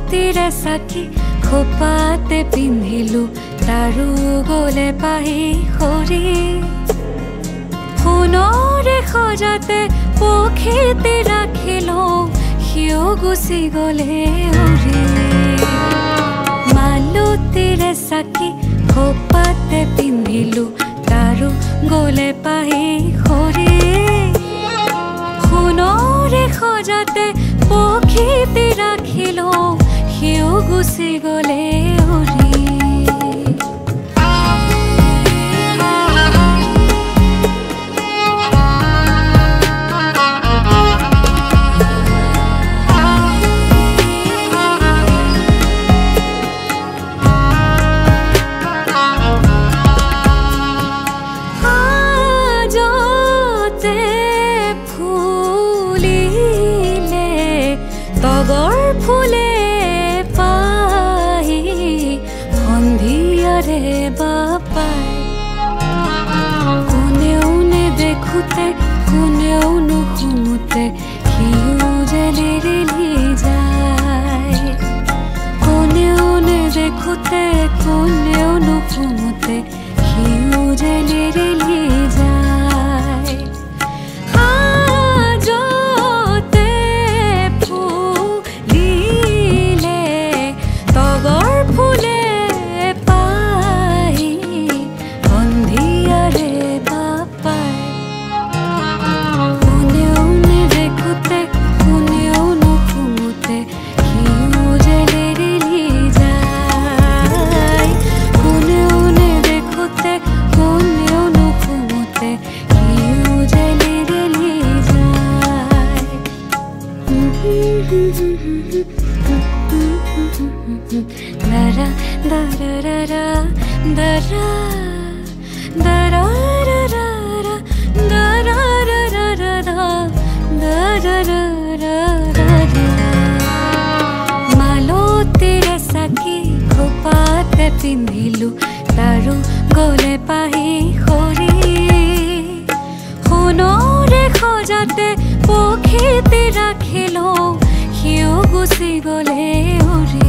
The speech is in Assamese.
মালতীৰে চাকি খোপাতে পিন্ধিলো তাৰো গলে পাহি সৰি সোণৰে সজাতে পখিতে ৰাখিলো সিও গুচি গলে উৰি মালতীৰে চাকি খোপাতে পিন্ধিলো তাৰো গলে পাহি সৰি সোণৰে সজাতে পখিতে ৰাখিলো সিও গুচি গলে উৰি ফুলে পাহি সন্ধিয়াৰে বাপাই কোনেও নেদেখোতে কোনেও নুশুনোতে সিও যেনে ৰেলি যায় কোনেও নেদেখোতে কোনেও নুশুনোতে সিও যেনে ৰেলি যায় মালতীৰে চাকি খোপাতে পিন্ধিলো তাৰো গলে পাহি সৰি সোণৰে সজাতে পখিতে ৰাখিলো সিও গুচি গলে উৰি